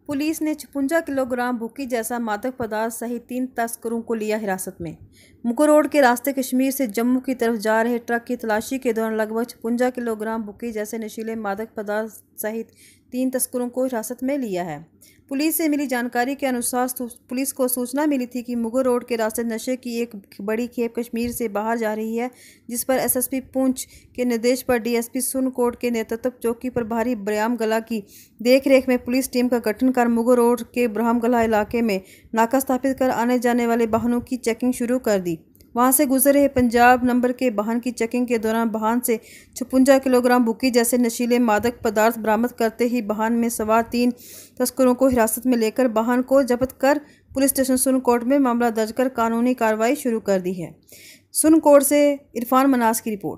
Police ने 56 kilogram भुक्की जैसा मादक पदार्थ सहित 3 तस्करों को लिया हिरासत में। मुगल रोड के रास्ते कश्मीर से जम्मू की तरफ जा रहे ट्रक की तलाशी के दौरान लगभग 56 किलोग्राम भुक्की जैसे नशीले मादक पदार्थ सहित 3 तस्करों को हिरासत में लिया है। पुलिस से मिली जानकारी के अनुसार पुलिस को सूचना मिली थी कि मुगल रोड के रास्ते नशे की एक बड़ी खेप कश्मीर से बाहर जा रही है, जिस पर एसएसपी पुंछ के निर्देश पर डीएसपी सुरनकोट के नेतृत्व चौकी प्रभारी ब्राह्मगला की देखरेख में पुलिस टीम का गठन कर मुगल रोड के ब्राह्मगला इलाके में नाका स्थापित कर आने जाने वाले वाहनों की चेकिंग शुरू कर दी। वहां से गुजर रहे पंजाब नंबर के वाहन की चेकिंग के दौरान वाहन से 56 किलोग्राम भुक्की जैसे नशीले मादक पदार्थ बरामद करते ही वाहन में सवार 3 तस्करों को हिरासत में लेकर वाहन को जब्त कर पुलिस स्टेशन सुरनकोट में मामला दर्ज कर कानूनी कार्रवाई शुरू कर दी है। सुरनकोट से इरफान मनास की रिपोर्ट।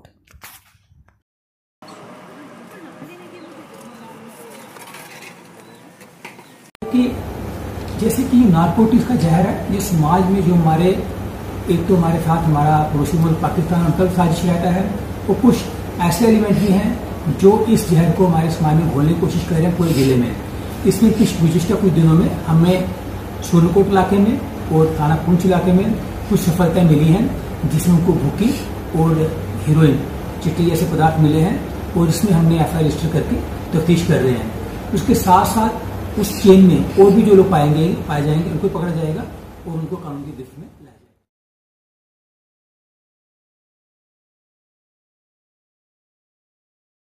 जैसे कि नारकोटिक्स का जहर है, ये समाज में जो हमारे एक तो हमारे साथ हमारा पड़ोसी मुल्क पाकिस्तान उनका साजिश रहता है, और कुछ ऐसे एलिमेंट भी हैं जो इस जहर को हमारे समाज में घोलने की कोशिश कर रहे हैं पूरे जिले में। इसमें गुज़िश्ता कुछ दिनों में हमें सुरनकोट इलाके में और थाना पुंछ इलाके में कुछ सफलताएं मिली हैं, जिसमें उनको भुक्की और हीरोइन चिट्टे जैसे पदार्थ मिले हैं, और इसमें हमने एफआईआर रजिस्टर करके तफ्तीश कर रहे हैं। उसके साथ साथ उस चेन में और भी जो लोग पाए जाएंगे उनको पकड़ा जाएगा और उनको कानून की गिरफ्त में